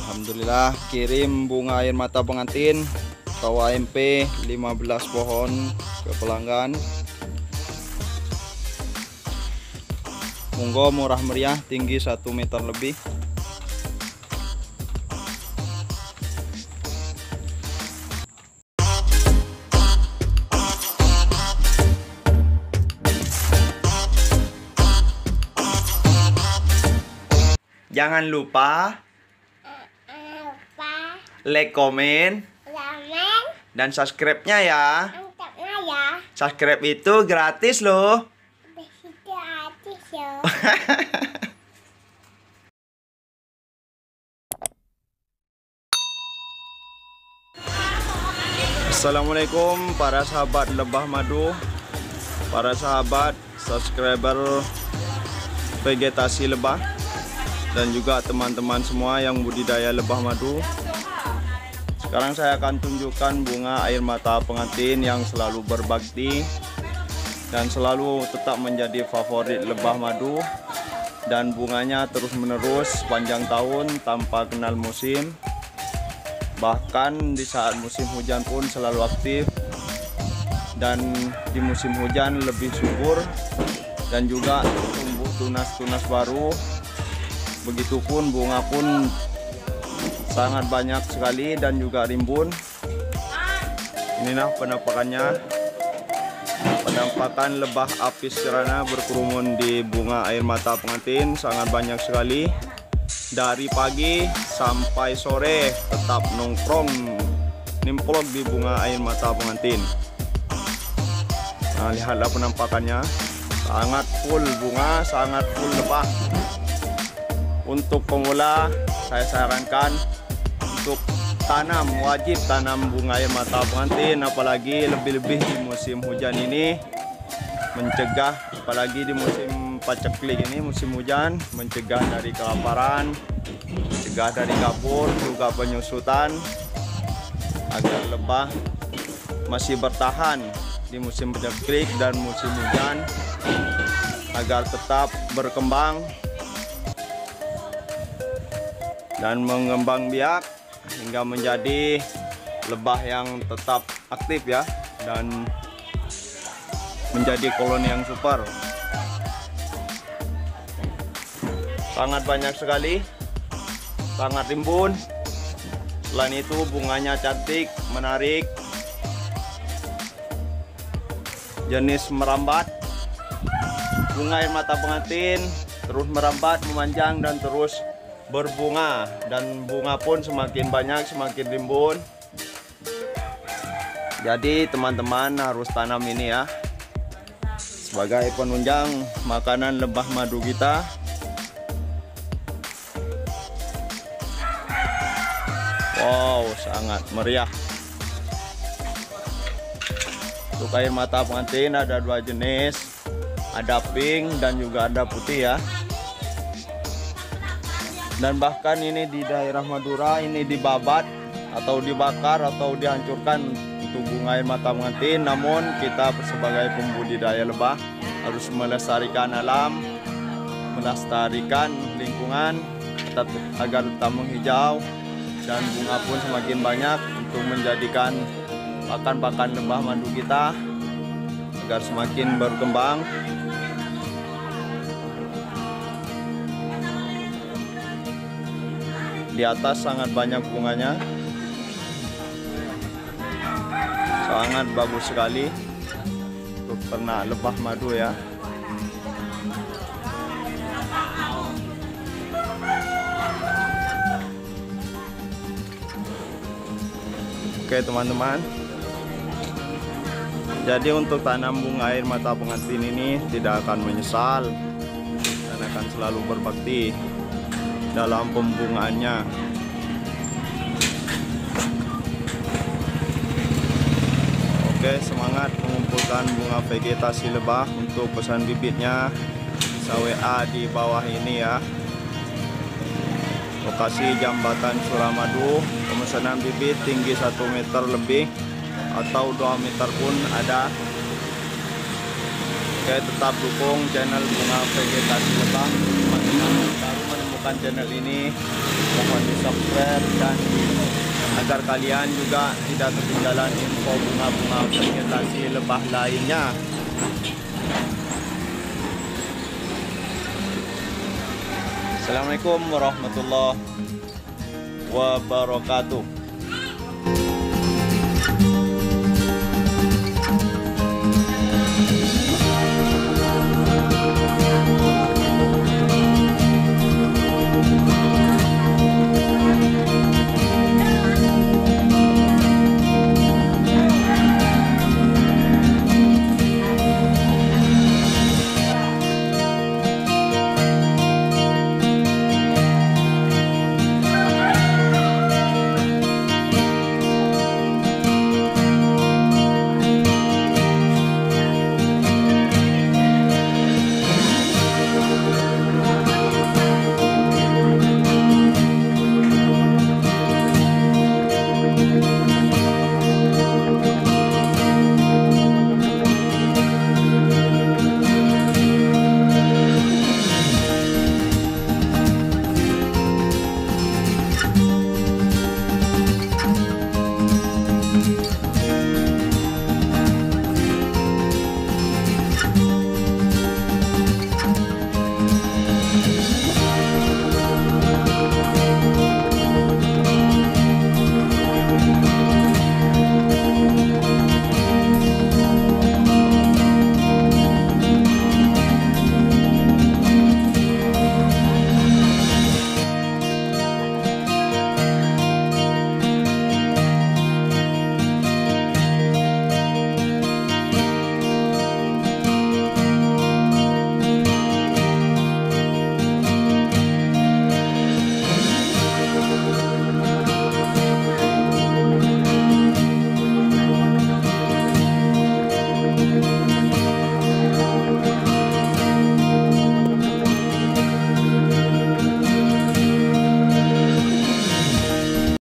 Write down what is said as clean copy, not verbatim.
Alhamdulillah kirim bunga air mata pengantin atau AMP 15 pohon ke pelanggan. Monggo murah meriah, tinggi 1 meter lebih. Jangan lupa like, komen, dan subscribe-nya ya. Subscribe itu gratis loh. Assalamualaikum para sahabat lebah madu, para sahabat subscriber vegetasi lebah, dan juga teman-teman semua yang budidaya lebah madu. Sekarang saya akan tunjukkan bunga air mata pengantin yang selalu berbakti dan selalu tetap menjadi favorit lebah madu, dan bunganya terus menerus sepanjang tahun tanpa kenal musim. Bahkan di saat musim hujan pun selalu aktif, dan di musim hujan lebih subur dan juga tumbuh tunas-tunas baru. Begitupun bunga pun sangat banyak sekali dan juga rimbun. Inilah penampakannya. Penampakan lebah apis cerana berkerumun di bunga air mata pengantin sangat banyak sekali. Dari pagi sampai sore tetap nongkrong nimplok di bunga air mata pengantin. Nah, lihatlah penampakannya. Sangat full bunga, sangat full lebah. Untuk pemula saya sarankan untuk tanam, wajib tanam bunga air mata pengantin, apalagi lebih-lebih di musim hujan ini. Mencegah, apalagi di musim paceklik ini, musim hujan, mencegah dari kelaparan, mencegah dari kabur, juga penyusutan, agar lebah masih bertahan di musim paceklik dan musim hujan, agar tetap berkembang dan mengembang biak hingga menjadi lebah yang tetap aktif ya, dan menjadi koloni yang super. Sangat banyak sekali, sangat rimbun. Selain itu bunganya cantik, menarik, jenis merambat. Bunga air mata pengantin terus merambat, memanjang, dan terus berbunga, dan bunga pun semakin banyak, semakin rimbun. Jadi teman-teman harus tanam ini ya, sebagai penunjang makanan lebah madu kita. Wow, sangat meriah. Untuk air mata pengantin ada 2 jenis, ada pink dan juga ada putih ya. Dan bahkan ini di daerah Madura ini dibabat atau dibakar atau dihancurkan untuk bunga air mata pengantin. Namun kita sebagai pembudidaya lebah harus melestarikan alam, melestarikan lingkungan agar tetap menghijau, dan bunga pun semakin banyak untuk menjadikan pakan-pakan lebah madu kita agar semakin berkembang. Di atas sangat banyak bunganya, sangat bagus sekali untuk ternak lebah madu ya. Oke teman-teman, jadi untuk tanam bunga air mata pengantin ini tidak akan menyesal dan akan selalu berbakti dalam pembungaannya. Oke, semangat mengumpulkan bunga vegetasi lebah. Untuk pesan bibitnya bisa WA di bawah ini ya. Lokasi Jambatan Suramadu. Pemesanan bibit tinggi 1 meter lebih atau 2 meter pun ada. Oke, tetap dukung channel bunga vegetasi lebah. Teman-teman baru menemukan menemukan channel ini, mohon di subscribe dan agar kalian juga tidak ketinggalan info bunga-bunga vegetasi lebah lainnya. Assalamualaikum warahmatullahi wabarakatuh.